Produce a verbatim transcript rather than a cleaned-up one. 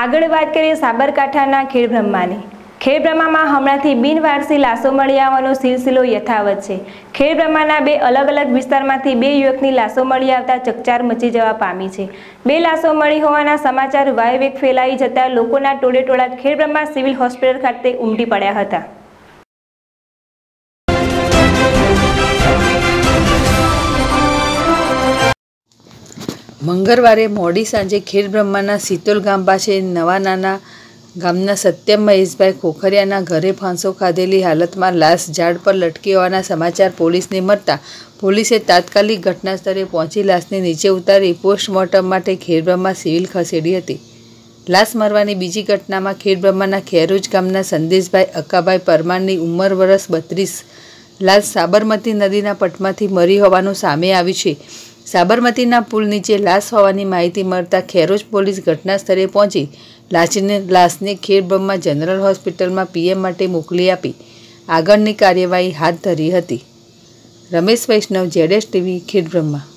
આગળ વાત કરીએ સાબરકાંઠાના ખેડબ્રહ્માની। ખેડબ્રહ્મામાં હમણાંથી બિનવારસી લાશો મળી આવવાનો સિલસિલો યથાવત છે। ખેડબ્રહ્માના બે અલગ અલગ વિસ્તારમાંથી બે યુવકની લાશો મળી આવતા ચકચાર મચી જવા પામી છે। બે લાશો મળી હોવાના સમાચાર વાયવેગ ફેલાઈ જતા લોકોના ટોળેટોળા ખેડબ્રહ્મા સિવિલ હોસ્પિટલ ખાતે ઉમટી પડ્યા હતા। મંગળવારે મોડી સાંજે ખેડબ્રહ્માના સિતોલ ગામ પાસે નવા નાના ગામના સત્યમ મહેશભાઈ ખોખરિયાના ઘરે ફાંસો ખાધેલી હાલતમાં લાશ ઝાડ પર લટકી હોવાના સમાચાર પોલીસને મળતા પોલીસે તાત્કાલિક ઘટના સ્થળે પહોંચી લાશને નીચે ઉતારી પોસ્ટમોર્ટમ માટે ખેડબ્રહ્મા સિવિલ ખસેડી હતી। લાશ મરવાની બીજી ઘટનામાં ખેડબ્રહ્માના ખેરોજ ગામના સંદેશભાઈ અકાભાઈ પરમારની ઉંમર વર્ષ બત્રીસ લાશ સાબરમતી નદીના પટમાંથી મરી હોવાનું સામે આવ્યું છે। સાબરમતીના પુલ નીચે લાશ હોવાની માહિતી મળતા ખેરોજ પોલીસ ઘટના સ્થળે પહોંચી લાશને લાશને ખેડબ્રહ્મા જનરલ હોસ્પિટલમાં પીએમ માટે મોકલી આપી આગળની કાર્યવાહી હાથ ધરી હતી। રમેશ વૈષ્ણવ, જેડેશ ટીવી, ખેડબ્રહ્મા।